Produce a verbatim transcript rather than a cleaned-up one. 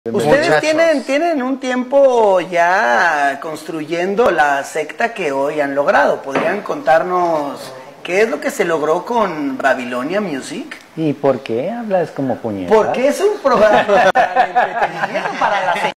Ustedes tienen, tienen un tiempo ya construyendo la secta que hoy han logrado. ¿Podrían contarnos qué es lo que se logró con Babilonia Music? ¿Y por qué hablas como puñetas? Porque es un programa de entretenimiento para la secta.